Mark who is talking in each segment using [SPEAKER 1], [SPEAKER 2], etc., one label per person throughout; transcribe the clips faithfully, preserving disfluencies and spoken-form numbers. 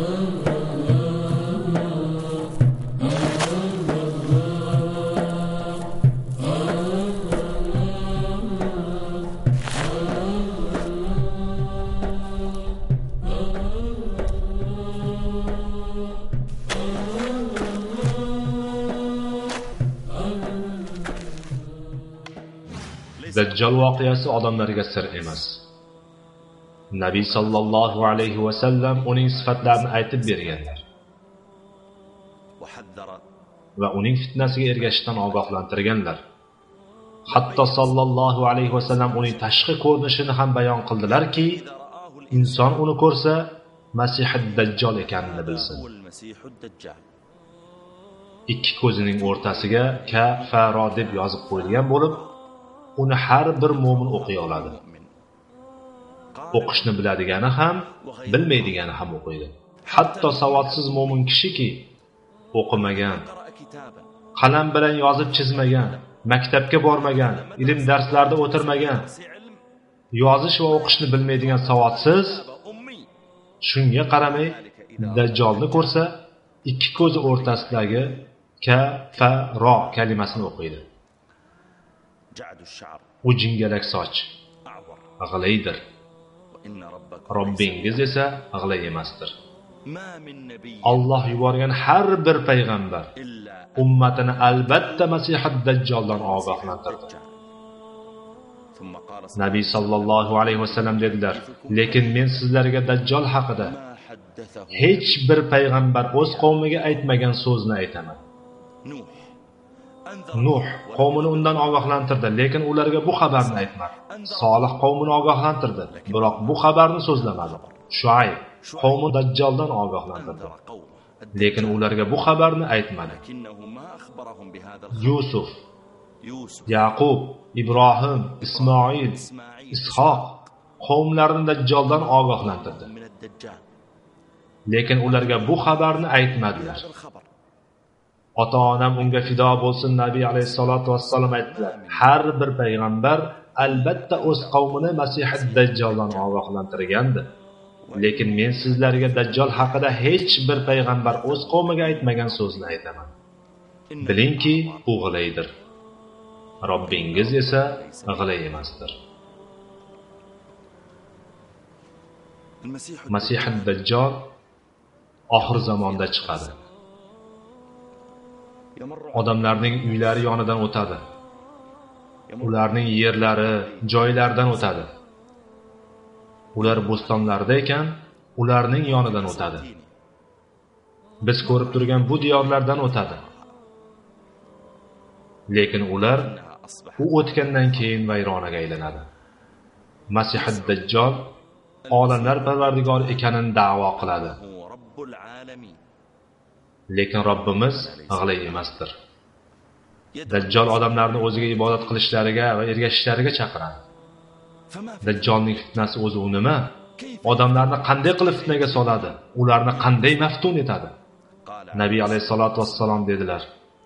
[SPEAKER 1] Dajjal voqeasi odamlarga sir emas. Nabiy sallallohu alayhi va sallam uning sifatlarini aytib berganlar va uning fitnasiga ergashishdan ogohlantirganlar. Hatto sallallohu alayhi va sallam uning tashqi ko'rinishini ham bayon qildilarki, inson uni ko'rsa Masihid Dajjal ekanini bilsin. Ikki ko'zining o'rtasiga Ka-Faro deb yozib qo'yilgan bo'lib, uni har bir mu'min o'qiy oladi. O'qishni biladigani ham, bilmaydigani ham o'qiydi. Hatto savodsiz mu'min kishiki, o'qimagan, qalam bilan yozib chizmagan, maktabga bormagan, ilm darslarida o'tirmagan, yozish va o'qishni bilmaydigan savodsiz, shunga qaramay Dajjolni ko'rsa, ikki ko'zi o'rtasidagi Ka-Faro kalimasini o'qiydi. U jingalak soch, g'ilaydir. Robbingiz esa g'ilay emasdir. Alloh yuborgan har bir payg'ambar ummatini albatta Masihid Dajjoldan ogohlantirdi. Nabiy sallallohu alayhi vasallam dedilar: "Lekin men sizlarga Dajjol haqida hech bir payg'ambar o'z qavmiga aytmagan so'zni aytaman." Nuh qavmini undan ogohlantirdi, lekin ularga bu xabarni aytmadi. Solih qavmini ogohlantirdi, biroq bu xabarni so'zlamadi. Shuayb qavmi Dajjoldan ogohlantirdi, lekin ularga bu xabarni aytmadi. Yusuf, Yaqub, Ibrohim, Ismoil, Ishoq qavmlarini Dajjoldan ogohlantirdi, lekin ularga bu xabarni aytmadilar. Ota-onam unga fido bo'lsin, Nabiy alayhisolatu vassalom aytdilar: "Har bir payg'ambar albatta o'z qavmini Masihid Dajjoldan ogohlantirgandi. Lekin men sizlarga Dajjol haqida hech bir payg'ambar o'z qavmiga aytmagan so'zni aytaman. Bilingki, u g'ilaydir. Robbingiz esa g'ilay emasdir." Masihid Dajjol oxir zamonda chiqadi. Odamlarning uylari yonidan o'tadi. Ularning yerlari, joylaridan o'tadi. Ular bo'stonlarda ekan, ularning yonidan o'tadi. Biz ko'rib turgan bu diyorlardan o'tadi. Lekin ular u o'tgandan keyin vayronaga aylanadi. Masihid Dajjol olamlar parvardigori ekanini da'vo qiladi. Lekin Robbimiz g'ilay emasdir. Dajjol odamlarni o'ziga ibodat qilishlariga va ergashishlariga chaqiradi. Dajjolning fitnasi o'zi u nima? Odamlarni qanday qilib fitnaga soladi? Ularni qanday maftun etadi? Nabiy alayhisolatu vassalom dedilar: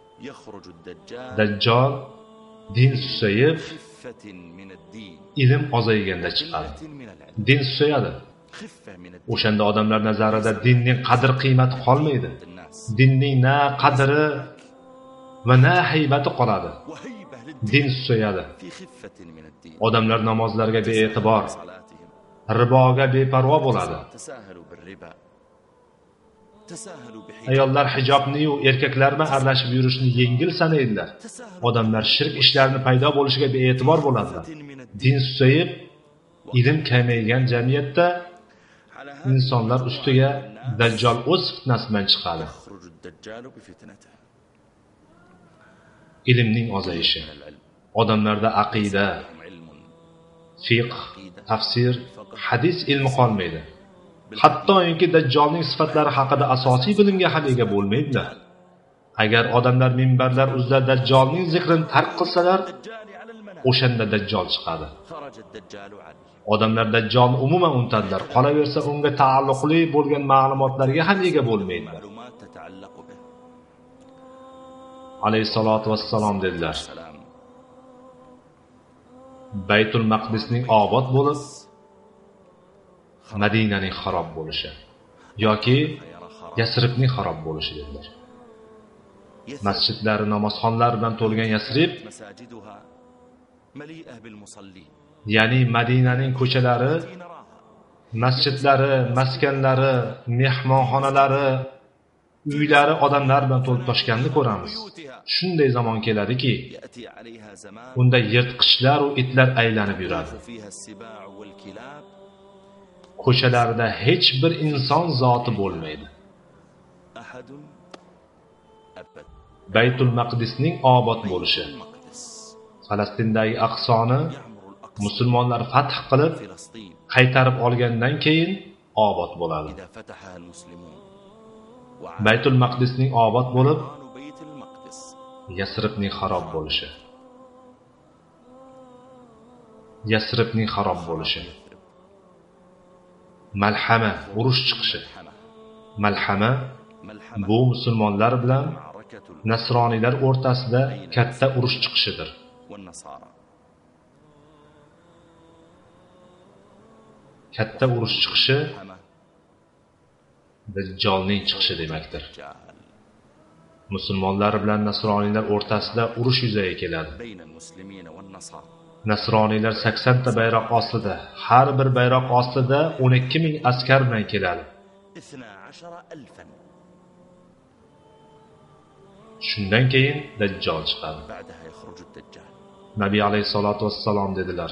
[SPEAKER 1] Dajjol din susayib, ilm ozayganda chiqadi. Din susayadi. O'shanda odamlar nazarida dinning qadr-qiymati qolmaydi. Dinning na qadri va na haybati qoladi. Din susayadi. Odamlar namozlarga bee'tibor, riboga beparvo bo'ladi. Ayollar hijobni-yu erkaklar bilan aralashib yurishni yengil sanaydilar. Odamlar shirk ishlarini paydo bo'lishiga bee'tibor bo'ladilar. Din susayib, ilm kamaygan jamiyatda insonlar ustiga Dajjol o'z fitnasi bilan chiqadi. Ilmning ozayishi. Odamlarda aqida, fiqh, tafsir, hadis ilmi qolmaydi. Hattoki Dajjolning sifatlari haqida asosiy bilimga ham ega bo'lmaydilar. Agar odamlar minbarlar uzra Dajjolning zikrini tark qilsalar, o'shanda Dajjol chiqadi. Odamlar Dajjolni umuman unutadilar. Qolaversa unga taalluqli bo'lgan ma'lumotlarga ham ega bo'lmaydilar. Alayhisolatu vassalom dedilar: Baytul Maqdisning obod bo'lib, Madinaning xarob bo'lishi. yoki Yasribning xarob bo'lishi dedilar. Masjidlari, namozxonlar bilan to'lgan Yasrib, ya'ni Madinaning ko'chalari, masjidlari, maskanlari, mehmonxonalari, uylari odamlar bilan to'lib toshganini ko'ramiz. Shunday zamon keladiki, unda yirtqichlar va itlar aylanib yuradi. Ko'chalarida hech bir inson zoti bo'lmaydi. Baytul Maqdisning obod bo'lishi, Falastindagi Aqsoni musulmonlar fath qilib qaytarib olgandan keyin obod bo'ladi. Baytul Maqdisning obod bo'lib, Yasribning xarob bo'lishi. Yasribning xarob bo'lishi. Malhama, urush chiqishi. Malhama bu musulmonlar bilan nasroniylar o'rtasida katta urush chiqishidir. Katta urush chiqishi Dajjolning chiqishi demakdir. Musulmonlar bilan nasroniylar o'rtasida urush yuzaga keladi. Nasroniylar sakson ta bayroq ostida, har bir bayroq ostida o'n ikki ming askar bilan keladi. Shundan keyin Dajjol chiqadi. Nabiy alayhisolatu vassalom dedilar: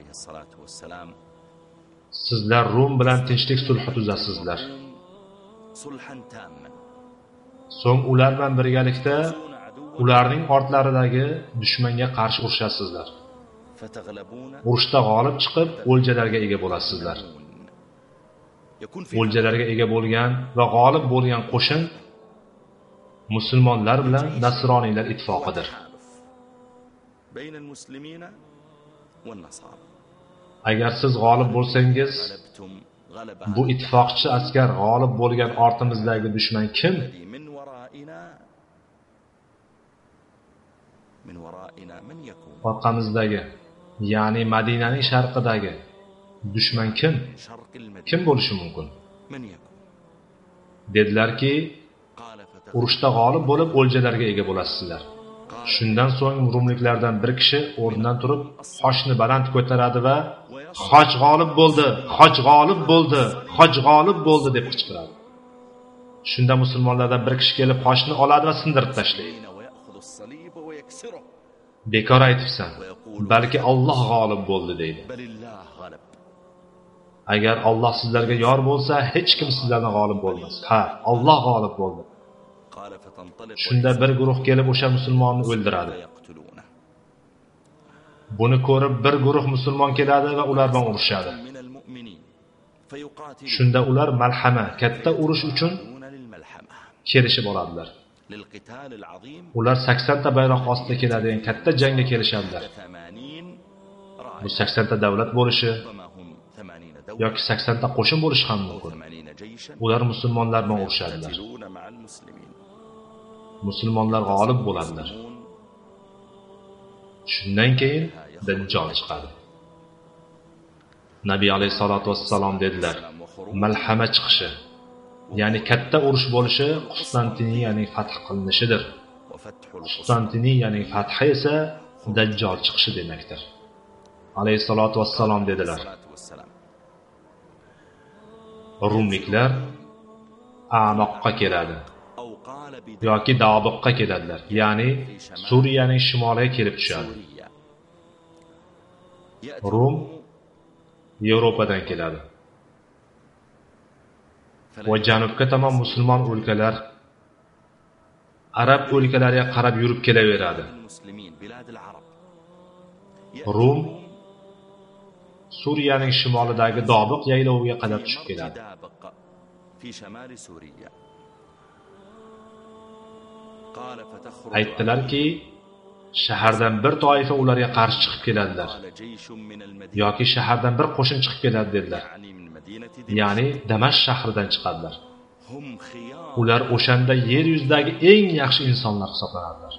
[SPEAKER 1] Sizlar Rum bilan tinchlik sulhi tuzasizlar. So'ng ular bilan birgalikda ularning ortlaridagi dushmanga qarshi urushasizlar. Urushda g'olib chiqib, o'ljalarga ega bo'lasizlar. O'ljalarga ega bo'lgan va g'olib bo'lgan qo'shin musulmonlar bilan nasroniylar ittifoqidir. Agar siz g'olib bo'lsangiz, bu ittifoqchi askar g'olib bo'lgan ortimizdagi dushman kim? Orqamizdagi, ya'ni Madinaning sharqidagi dushman kim? Kim bo'lishi mumkin? Dedilarki, urushda g'olib bo'lib o'ljalarga ega bo'lasizlar. Shundan so'ng rumliklardan bir kishi o'rnidan turib, qoshni baland ko'taradi va "Xoch g'olib bo'ldi, Xoch g'olib bo'ldi, Xoch g'olib bo'ldi" deb qichqiradi. Shunda musulmonlardan bir kishi kelib qoshni oladi va sindirib tashlaydi. Bekor aytibsan, balki Alloh g'olib bo'ldi deydi. Agar Alloh sizlarga yor bo'lsa, hech kim sizlardan g'olib bo'lmas. Ha, Alloh g'olib bo'ldi. Shunda bir guruh kelib o'sha musulmonni o'ldiradi. Buni ko'rib bir guruh musulmon keladi va ular bilan urushadi. Shunda ular malhama, katta urush uchun kelishib oladilar. Ular sakson ta bayroq ostida keladigan katta jangga kelishadilar. Bu sakson ta davlat bo'lishi yoki sakson ta qo'shin bo'lishi ham mumkin. Ular musulmonlar bilan urushadilar. Musulmonlar g'olib bo'ladilar. Shundan keyin Dajjol chiqadi. Nabiy alayhisolatu vassalom dedilar: Malhama chiqishi, ya'ni katta urush bo'lishi Qustantiniyaning fath qilinishidir. Qustantiniyaning fathi esa Dajjol chiqishi demakdir. Alayhisolatu vassalom dedilar: Rumliklar A'moqqa keladi yoki Dabiqqa keladilar, ya'ni Suriyaning shimoliga kelib tushadi. Rum Yevropadan keladi. Va janubga tomon musulmon o'lkalar, arab o'lkalariga qarab yurib kelaveradi. Rum Suriyaning shimolidagi Dobiq yayloviga qadar tushib keladi. Aytdilarki, shahardan bir toifa ularga qarshi chiqib keladilar yoki shahardan bir qo'shin chiqib keladi dedilar. Ya'ni Damashq shahridan chiqadilar. Ular o'shanda yer yuzidagi eng yaxshi insonlar hisoblanadilar.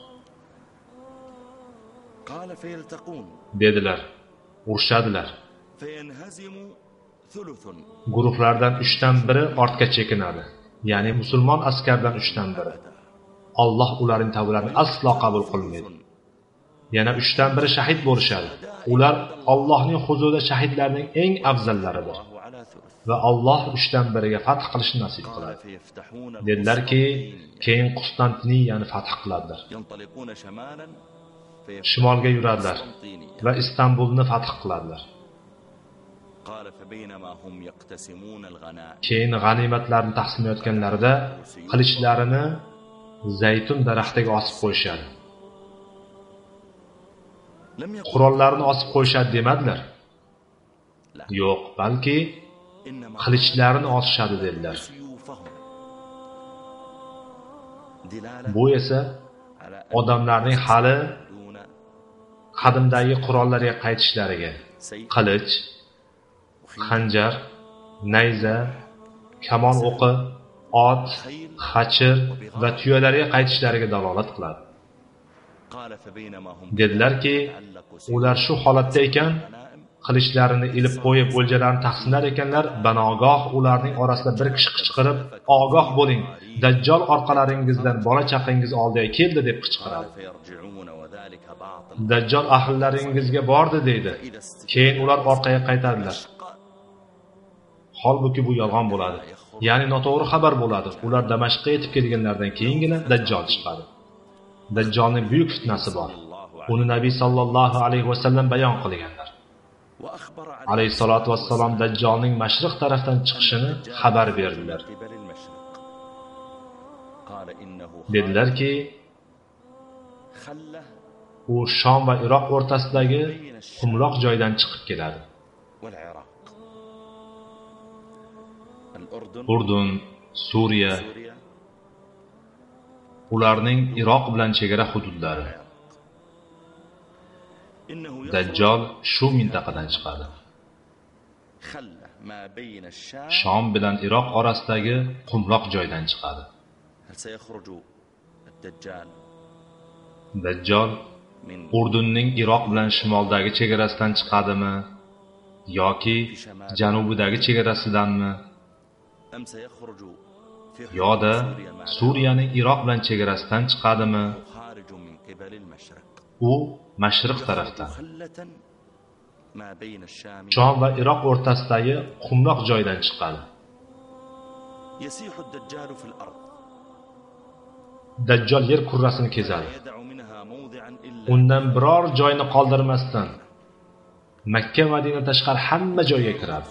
[SPEAKER 1] dedilar. Urushadilar. guruhlardan uchdan biri ortga chekinadi, ya'ni musulmon askardan uchdan biri. Alloh ularning tavbalarini aslo qabul qilmaydi. Yana uchdan biri shahid bo'lishadi. Ular Allohning huzurida shahidlarning eng afzallaridir. Va Alloh uchdan biriga fath qilishni nasib qiladi. Dedilarki, keyin Qustantiniyanni fath qiladilar. Shimolga yuradilar va Istanbulni fath qiladilar. Keyin g'animatlarni taqsimlayotganlarida qilichlarini zaytun daraxtiga osib qo'yishadi. Qurollarni osib qo'yishadi demadilar. Yo'q, balki qilichlarini osishadi dedilar. Bu esa odamlarning hali qadimdagi qurollarga qaytishlariga, qilich, xanjar, nayza, kamon o'qi, ot, xachir va tuyalarga qaytishlariga dalolat qiladi. Dedilarki, ular shu holatda ekan, qilichlarini ilib qo'yib o'ljalarni taqsimlar ekanlar, banogoh ularning orasida bir kishi qichqirib, "Ogoh bo'ling, Dajjal orqalaringizdan bola chaqangiz oldiga keldi" deb qichqiradi. Dajjal ahllaringizga bordi deydi. Keyin ular orqaga qaytadilar. Holbuki bu yolg'on bo'ladi. Ya'ni noto'g'ri xabar bo'ladi. Ular Damashqqa yetib kelganlardan keyingina Dajjal chiqadi. Dajjalning buyuk fitnasi bor. Uni Nabiy sallallohu alayhi va sallam bayon qilganlar. Alayhissalatu vassalom Dajjalning mashriq tarafdan chiqishini xabar berdilar. Dedilarki, u Shom va Iroq o'rtasidagi qumloq joydan chiqib keladi. Urdun, Suriya, ularning Iroq bilan chegara hududlari. Dajjal shu mintaqadan chiqadi. Shom bilan Iroq orasidagi qumloq joydan chiqadi. Dajjal Urdunning Iroq bilan shimoldagi chegarasidan chiqadimi yoki janubidagi chegarasidanmi? Yoda Suriyaning Iroq bilan chegarasidan chiqadimi? U mashriq tarafdan, Shom va Iroq o'rtasidagi qumloq joydan chiqadi. Dajjal yer kurrasini kezadi. Undan biror joyni qoldirmasdan Makka va Madina tashqari hamma joyga kiradi.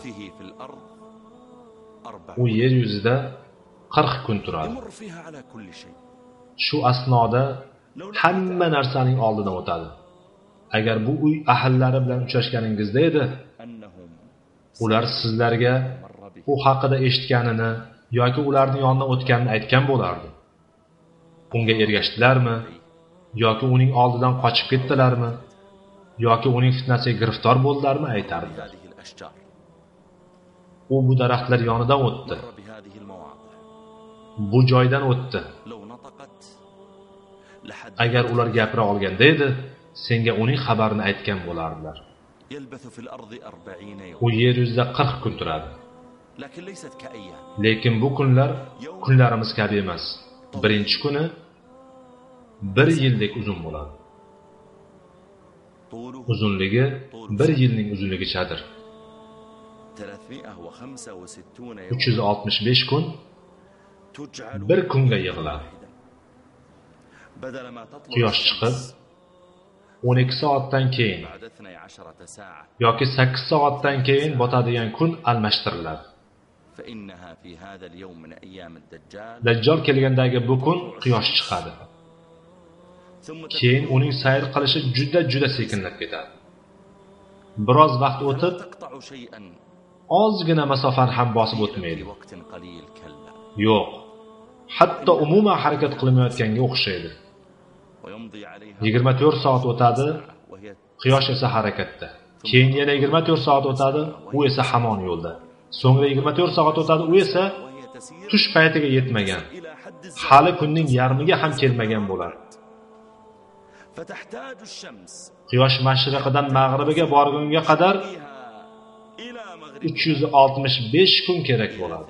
[SPEAKER 1] U yer yuzida qirq kun turadi. Shu asnoda hamma narsaning oldidan o'tadi. Agar bu uy ahllari bilan uchrashganingizda edi, ular sizlarga u haqida eshitganini yoki ularning yonidan o'tganini aytgan bo'lardi. Unga ergashdilarmi yoki uning oldidan qochib ketdilarmi yoki uning fitnasiga giriftor bo'ldilarmi aytardilar. U bu daraxtlar yonidan o'tdi. Bu joydan o'tdi. Agar ular gapira olganda edi, senga uning xabarini aytgan bo'lardilar. U yer yuzida qirq kun turadi. Lekin bu kunlar kunlarimiz kabi emas. Birinchi kuni bir yildek uzun bo'ladi. Uzunligi bir yilning uzunligichadir. uch yuz oltmish besh kun bir kunga yig'iladi. Quyosh chiqib o'n ikki soatdan keyin yoki sakkiz soatdan keyin botadigan kun almashtiriladi. Dajjal kelgandagi bu kun quyosh chiqadi. Keyin uning sayr qilishi juda juda sekinlab ketadi. Biroz vaqt o'tib, ozgina masofani ham bosib o'tmaydi. Yo'q, hatto umuman harakat qilmayotganga o'xshaydi. yigirma to'rt soat o'tadi, quyosh esa harakatda. Keyin yana yigirma to'rt soat o'tadi, u esa hamon yo'lda. So'ngra yigirma to'rt soat o'tadi, u esa tush paytiga yetmagan. Hali kunning yarmiga ham kelmagan bo'lar. Quyosh mashriqidan mag'ribiga borgunga qadar uch yuz oltmish besh kun kerak bo'ladi.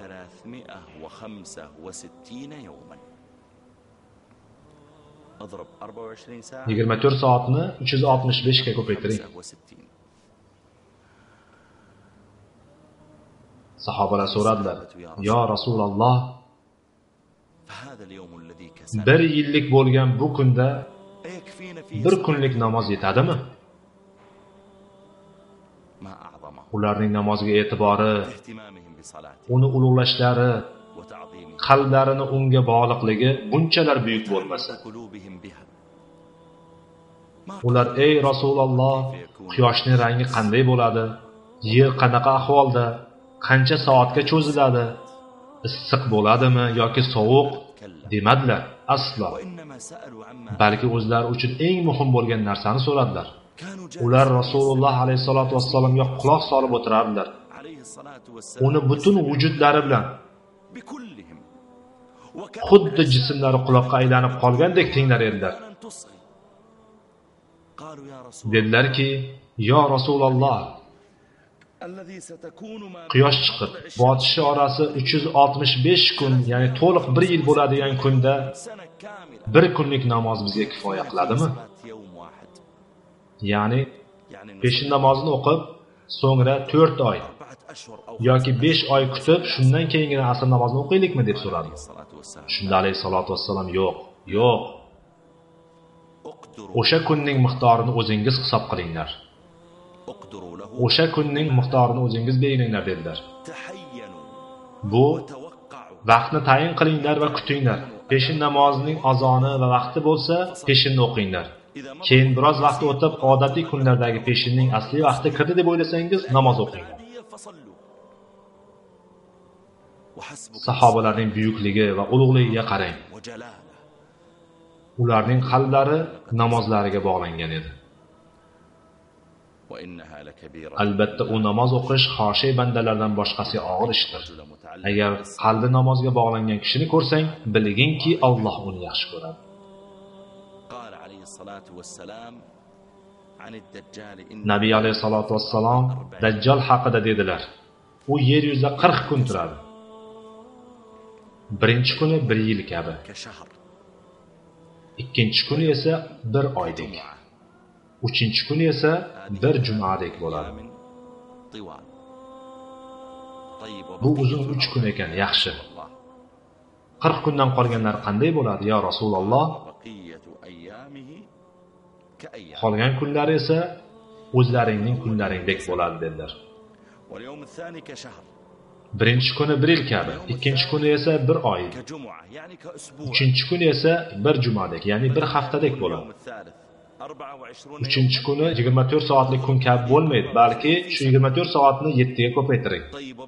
[SPEAKER 1] yigirma to'rt soatni uch yuz oltmish besh ga ko'paytiring. Sahobalar so'radilar: "Yo Rasululloh, bir yillik bo'lgan bu kunda bir kunlik namoz yetadimi?" Ularning namozga e'tibori, uni ulug'lashlari, qalblarini unga bog'liqligi bunchalar buyuk bo'lmasa, ular: "Ey Rasululloh, quyoshning rangi qanday bo'ladi? Yer qanaqa ahvolda? Qancha soatga cho'ziladi? Issiq bo'ladimi yoki sovuq?" demadilar. Aslo. Balki o'zlari uchun eng muhim bo'lgan narsani so'radilar. Ular Rasululloh alayhisolatu vassalomga quloq solib o'tirardilar. Uni butun vujudlari bilan, xuddi jismlari quloqqa aylanib qolgandek tinglar edilar. Dedilarki: "Yo Rasululloh, quyosh chiqib botishi orasi uch yuz oltmish besh kun, ya'ni to'liq bir yil bo'ladigan kunda bir kunlik namoz bizga kifoya qiladimi?" Ya'ni peshin namozini o'qib, so'ngra to'rt oy yoki besh oy kutib, shundan keyingina asr namozini o'qiylikmi deb so'radi. Shunda alayhisolatu vassalam: "Yo'q, yo'q. O'sha kunning miqdorini o'zingiz hisob qilinglar. O'sha kunning miqdorini o'zingiz belgilanglar" dedilar. Bu vaqtni tayin qilinglar va kutinglar. Peshin namozining azoni va vaqti bo'lsa, peshinni o'qinglar. Keyin biroz vaqt o'tib, odatiy kunlardagi peshinning asli vaqti kirdi deb o'ylasangiz, namoz o'qinglar. Sahobalarning buyukligi va ulug'ligiga qarang. Ularning qalblari namozlariga bog'langan edi. Albatta, u namoz o'qish xoshiy bandalardan boshqasiga og'ir ishdir. Agar qalbi namozga bog'langan kishini ko'rsang, bilginki Alloh uni yaxshi ko'radi. Nabiy alayhisolatu vassalom Dajjal haqida dedilar: "U yer yuzida qirq kun turadi. Birinchi kuni bir yil kabi, ikkinchi kuni esa bir oydek, uchinchi kuni esa bir jumadek bo'ladi." Bu uzun uch kun ekan, yaxshi. qirq kundan qolganlar qanday bo'ladi, yo Rasululloh? Qolgan kunlar esa o'zlaringning kunlaringdek bo'ladi dedilar. Birinchi kuni bir yil kabi, ikkinchi kuni esa bir oy, uchinchi kuni esa bir jumadek, ya'ni bir haftadek bo'ladi. Uchinchi kuni yigirma to'rt soatlik kun kabi bo'lmaydi, balki shu yigirma to'rt soatni yetti ga ko'paytiring.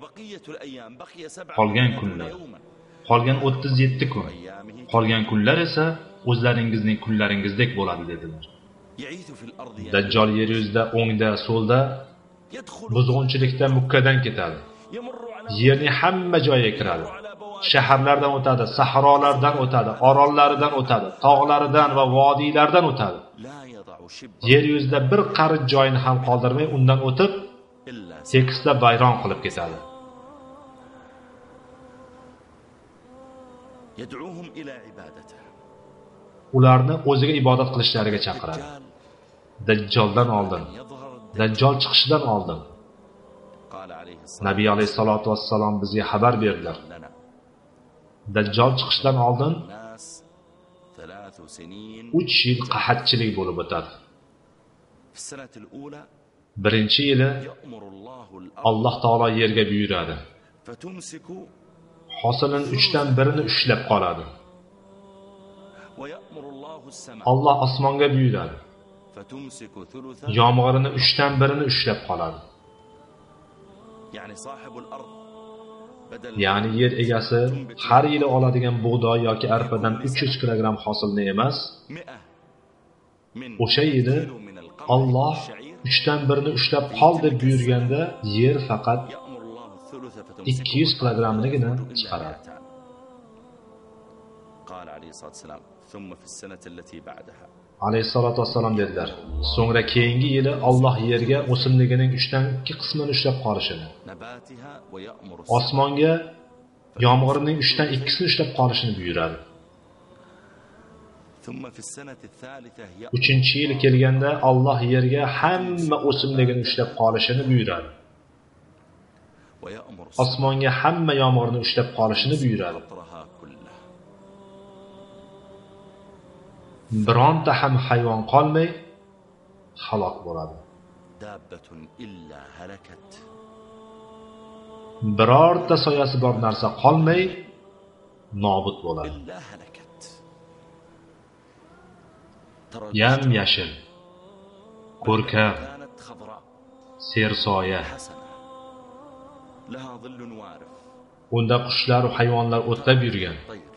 [SPEAKER 1] Qolgan kunlar, qolgan o'ttiz yetti kun, qolgan kunlar esa o'zlaringizning kunlaringizdek bo'ladi dedilar. Dajjal yer yuzida o'ngda, so'lda buzg'unchilikda Mukkadan ketadi. Yerning hamma joyiga kiradi. Shaharlardan o'tadi, sahrolardan o'tadi, orollaridan o'tadi, tog'laridan va vodiylardan o'tadi. Yer yuzida bir qarich joyini ham qoldirmay undan o'tib, tekisda bayron qilib ketadi. Ularni o'ziga ibodat qilishlariga chaqiradi. Dajjoldan oldin, Dajjal chiqishidan oldin Nabiy alayhisolatu vassalom bizga xabar berdilar. Dajjal chiqishidan oldin uch yil qahatchilik bo'lib o'tadi. Birinchi yili Alloh taolo yerga buyuradi. Hosilining uchdan birini ushlab qoladi. Alloh osmonga buyuradi. Yomg'irini uchdan birini ushlab qoladi. Ya'ni yer egasi har yili oladigan bug'doy yoki arpadan uch yuz kilogramm hosilni emas, o'sha yili Alloh uchdan birini ushlab qol deb buyurganda, yer faqat ikki yuz kilogrammligini chiqaradi. alayhissalotu vassalom dedilar. So'ngra keyingi yili Alloh yerga o'simligining uchdan ikki qismini ushlab qolishini, osmonga yomg'irning uchdan ikkisini ushlab qolishini buyuradi. Uchinchi yil kelganda Alloh yerga hamma o'simligini ushlab qolishini buyuradi. Osmonga hamma yomg'irni ushlab qolishini buyuradi. Bironta ham hayvon qolmay halok bo'ladi. Birorta soyasi bor narsa qolmay nobud bo'ladi. Yam yashil, ko'rkam, sersoya. Unda qushlar va hayvonlar o'tlab yurgan.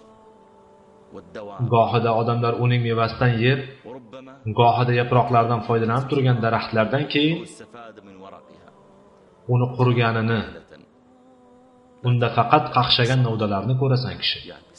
[SPEAKER 1] Gohida odamlar uning mevasidan yeb, gohida yaproqlardan foydalanib turgan daraxtlardan keyin uni quriganini, unda faqat qaqshagan novdalarni ko'rasan kishi.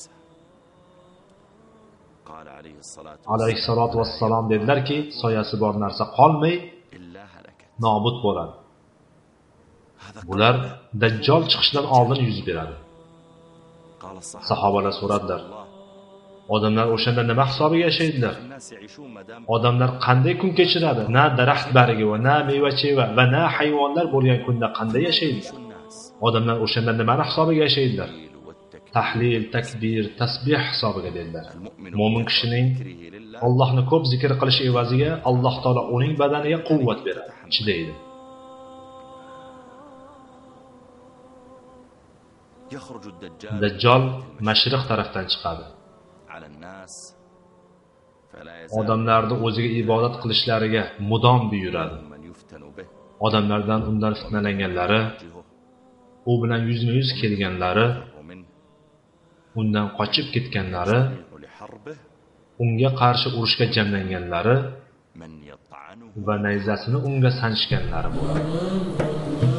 [SPEAKER 1] Alayhissalotu vassalom dedilarki, soyasi bor narsa qolmay nobud bo'ladi. Bular Dajjal chiqishidan oldin yuz beradi. Sahobalar so'radilar: odamlar o'shanda nima hisobiga yashaydilar? Odamlar qanday kun kechiradi? Na daraxt bargi va na meva-cheva va na hayvonlar bo'lgan kunda qanday yashaydilar? Odamlar o'shanda nima hisobiga yashaydilar? Tahlil, takbir, tasbih hisobiga dedilar. Mo'min kishining Allohni ko'p zikr qilishi evaziga Alloh taolo uning badaniga quvvat beradi, chidaydi. Dajjal mashriq tarafdan chiqadi. Odamlarni o'ziga ibodat qilishlariga mudom buyuradi. Odamlardan undan fitnalanganlari, u bilan yuzma-yuz kelganlari, undan qochib ketganlari, unga qarshi urushga jamlanganlari va nayzasini unga sanchganlari bo'ladi.